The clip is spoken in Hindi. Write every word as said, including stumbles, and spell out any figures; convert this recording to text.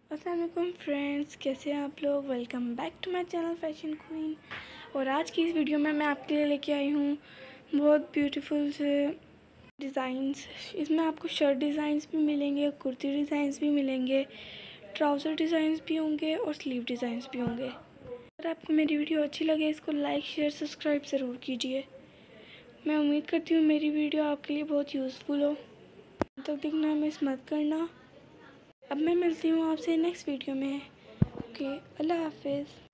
अस्सलाम वालेकुम फ्रेंड्स, कैसे हैं आप लोग। Welcome back to my channel fashion queen. और आज की इस वीडियो में मैं आपके लिए लेके आई हूँ बहुत ब्यूटीफुल से डिज़ाइंस। इसमें आपको शर्ट डिज़ाइंस भी मिलेंगे, कुर्ती डिज़ाइंस भी मिलेंगे, ट्राउज़र डिज़ाइंस भी होंगे और स्लीव डिज़ाइंस भी होंगे। अगर आपको मेरी वीडियो अच्छी लगे इसको लाइक शेयर सब्सक्राइब ज़रूर कीजिए। मैं उम्मीद करती हूँ मेरी वीडियो आपके लिए बहुत यूज़फुल हो। तब तक देखना मिस मत करना। अब मैं मिलती हूँ आपसे नेक्स्ट वीडियो में। ओके, अल्लाह हाफिज़।